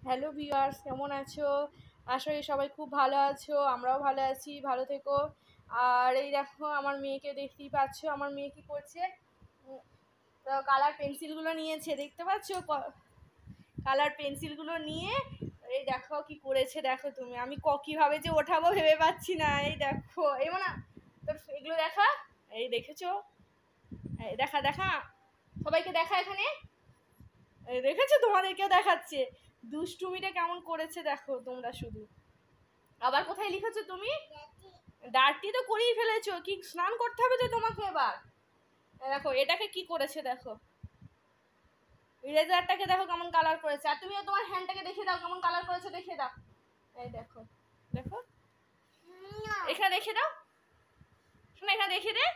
Hello viewers, কেমন আছো? আশা করি সবাই খুব ভালো আছো। আমরাও ভালো আছি, ভালো থেকো। আর এই দেখো আমার মেয়েকে দেখতেই পাচ্ছ, আমার মেয়ে কি করছে, কালার পেন্সিলগুলো নিয়েছে, দেখতে পাচ্ছ? কালার পেন্সিলগুলো নিয়ে এই দেখো কি করেছে, দেখো তুমি। আমি কীভাবে যে ওঠাবো ভেবে পাচ্ছি না। এই দেখো, এই না তোর এগুলো দেখা, এই দেখেছো? এই দেখা দেখা, সবাইকে দেখা এখানে, দেখেছো? তোমাদেরকেও দেখাচ্ছে। দুষ্টুমিটা কেমন করেছে দেখো তোমরা শুধু। আবার কোথায় লিখেছো তুমি? ডার্টি তো করেই ফেলেছো, কি স্নান করতে হবে তো তোমাকে এবার। দেখো এটাকে কি করেছে, দেখো ইরেজারটাকে দেখো কেমন কালার করেছে। আর তুমিও তোমার হ্যান্ডটাকে দেখিয়ে দাও কেমন কালার করেছে, দেখিয়ে দাও। এই দেখো, দেখো এখানে দেখিয়ে দাও, শোনো এখানে দেখিয়ে দে।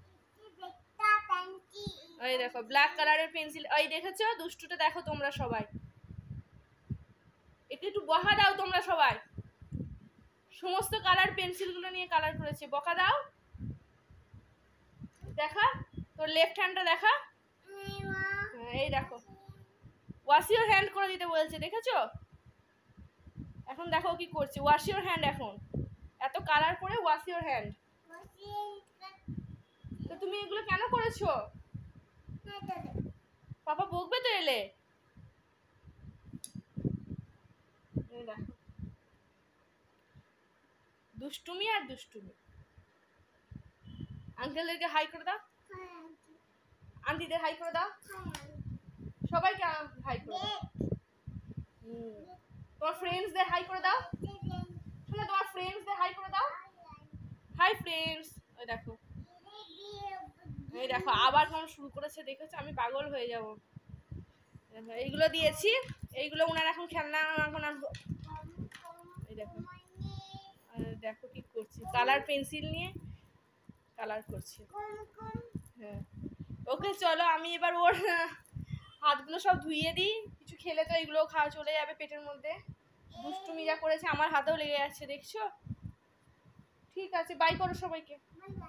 ওই দেখো ব্ল্যাক কালারের পেন্সিল, ওই দেখেছো? দুষ্টুটা দেখো তোমরা সবাই, একটু একটু বহা দাও তোমরা সবাই। সমস্ত কালার পেন্সিলগুলো নিয়ে কালার করেছে, বকা দাও। দেখা তোর লেফট হ্যান্ডটা দেখা, এই দেখো ওয়াশ ইউর হ্যান্ড করে দিতে বলছে, দেখেছো? এখন দেখো কি করছে, ওয়াশ ইউর হ্যান্ড। এখন এত কালার করে ওয়াশ ইউর হ্যান্ড। তো তুমি এগুলো কেন করেছো? পাপা বকবে তো এলে। দেখো দুষ্টুমি আর দুষ্টুমি। আঙ্কেলদেরকে হাই করে দাও, আন্টিদের হাই করে দাও, সবাইকে হাই করে দাও। তোমার ফ্রেন্ডসদের হাই করে দাও, শোনো তোমার ফ্রেন্ডসদের হাই করে দাও। Hi friends. ওই দেখো, এই দেখো আবার কেমন শুরু করেছে, দেখেছো? আমি পাগল হয়ে যাব। এইগুলো দিয়েছি, এইগুলো ওনার এখন খেলনা, এখন আসবো। এই দেখো, দেখো কি করছি, কালার পেন্সিল নিয়ে কালার করছি। হ্যাঁ, ওকে চলো আমি এবার ওর হাতগুলো সব ধুইয়ে দিই। কিছু খেলে তো এগুলো খাওয়া চলে যাবে পেটের মধ্যে। দুষ্টুমি যা করেছে, আমার হাতেও লেগে যাচ্ছে, দেখছো? ঠিক আছে, বাই করো সবাইকে।